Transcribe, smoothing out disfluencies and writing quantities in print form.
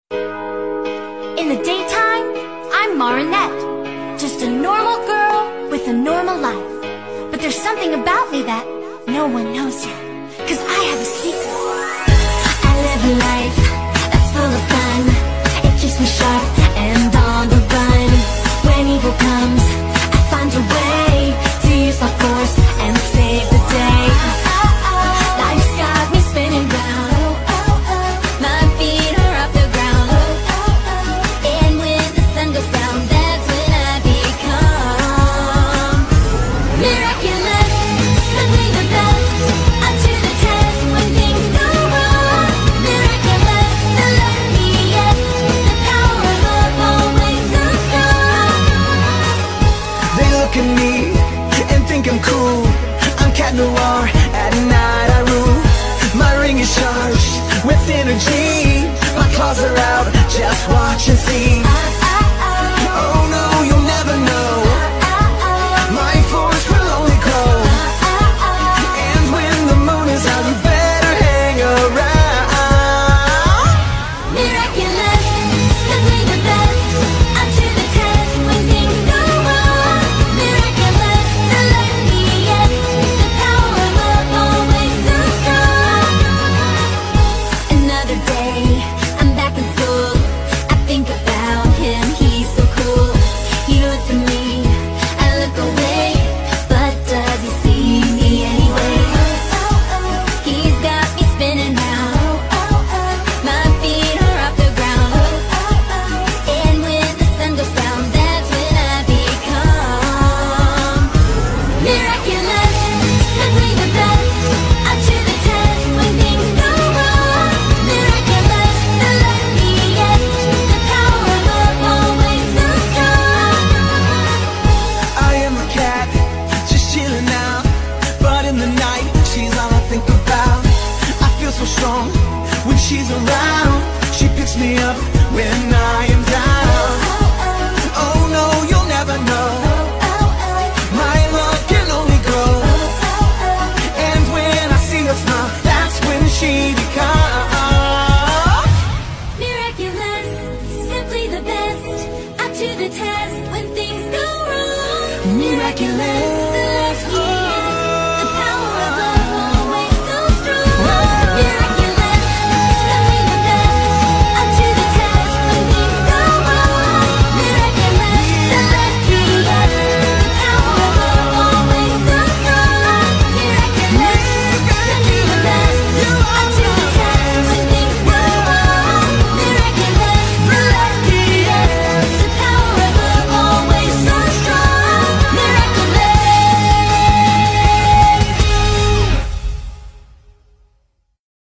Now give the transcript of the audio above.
In the daytime, I'm Marinette, just a normal girl with a normal life. But there's something about me that no one knows yet, 'cause I have a secret. I live a life that's full of fun. It keeps me sharp and on the run. When evil comes, I find a way to use my force and save the day. Life's got me spinning round. My feet are off the ground. And when the sun goes down, that's when I become miraculous, simply the best. Up to the test when things go wrong. Miraculous, the luckiest. The power of love always so strong. They look at me and think I'm cool. I'm Cat Noir, at night I rule. My ring is charged with energy. My claws are out, just watch and see.